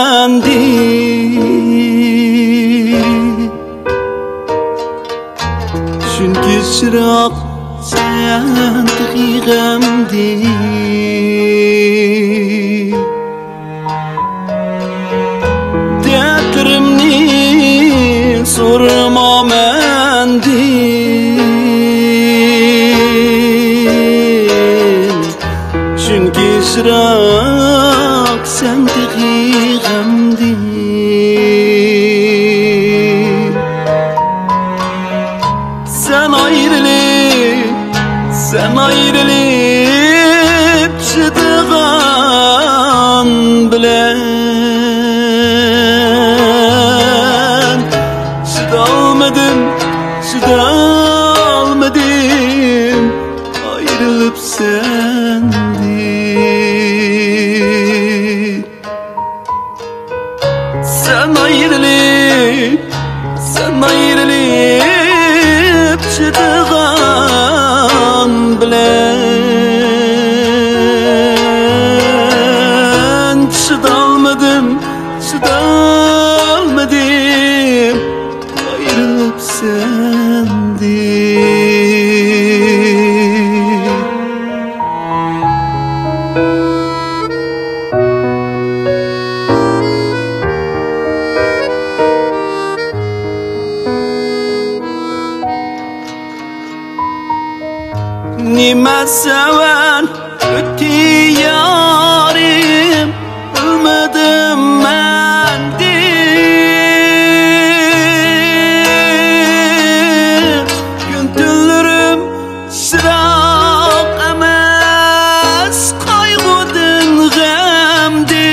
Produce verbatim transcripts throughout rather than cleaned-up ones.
mendi çünkü çırak sen tıkıgamdi dertlerimni sorma mendi çünkü çırak sen tıkıgamdi sen ayrılıp sen ayrılıp çıdığan bilen çıdalmadım çıdalmadım ayrılıp sendin sen ayrılıp sen ayrılıp çıdığan bilen çıdalmadım çıdalmadım ayrılıp sendin nime seven ötti yarim bilmedim mendi gün tünlerim sırak emas kaygıdın gemdi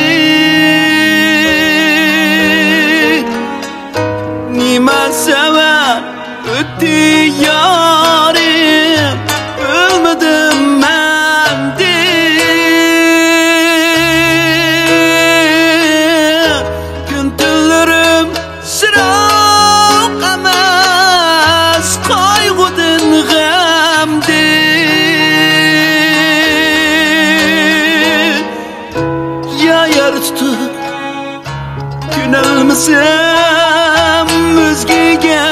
nime seven ötti yarim bilmedim mendi gün tünlerim sırak emas kaygıdın gemdi ya yer tutup günelmesem özgege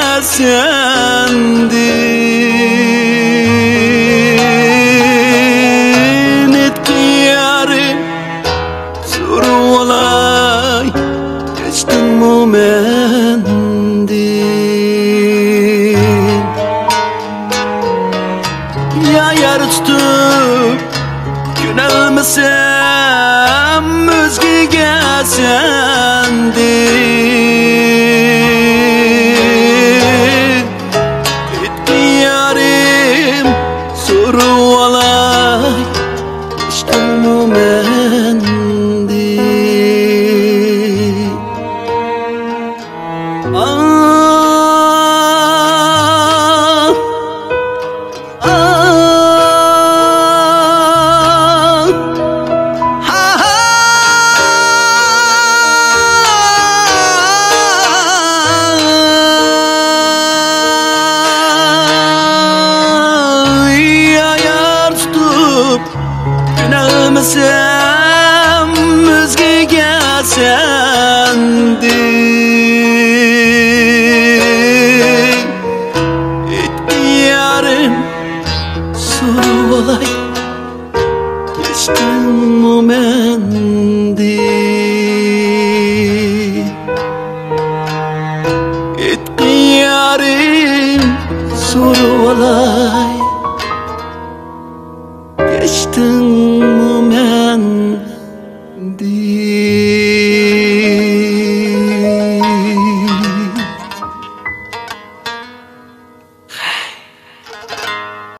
sendin etki yarim soru olay geçtim mu mendin ya yer tutup günelmesem özgege sendin etki yarim soru olay geçtim mu mendin ah ah ha ha ya yar tutup günelmesem özgege sendin etki yarim soru olay geçtim mu mendin etki yarim soru olay geçtim